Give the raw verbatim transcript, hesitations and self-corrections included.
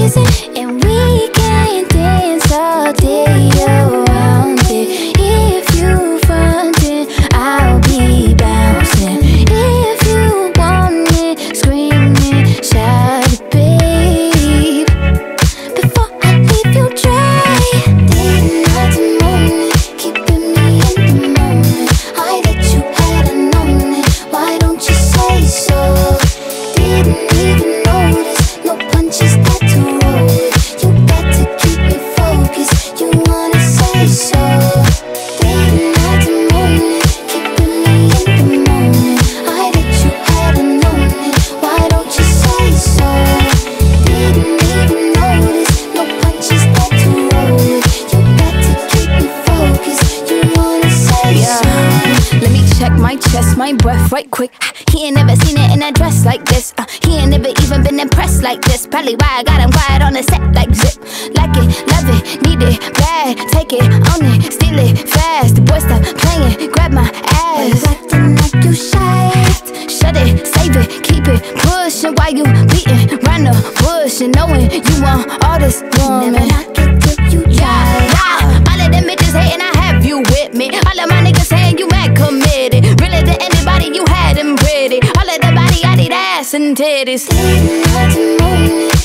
crazy, and we can dance all day around it. If you frontin', I'll be bouncing. If you want it, screaming, shout it, babe. Before I leave you dry, day, night, and morning, keeping me in the moment. I that you had known it, why don't you say so? Didn't even notice, no punches that to roll with. You got to keep me focused, you wanna say so. Day, night, and morning, keeping me in the moment. I that you had known it, why don't you say so? Didn't even notice, no punches that to roll with. You got to keep me focused, you wanna say so. Let me check my chest, my breath right quick. He ain't never seen it in a dress like this. uh, He ain't never even been impressed like this. Probably why I got him quiet on the set like zip. Like it, love it, need it, bad. Take it, own it, steal it, fast. The boy stop playing, grab my ass. Acting like you shy. Shut it, save it, keep it pushing while you beating round the bush and knowing you want all this woman. Never knock it till you Yeah, try. yeah. All of them bitches hating, I have you with me. All of my niggas saying you mad committed. Really to anybody, you had them pretty. All of the body, I need ass and titties. Day, night, and morning,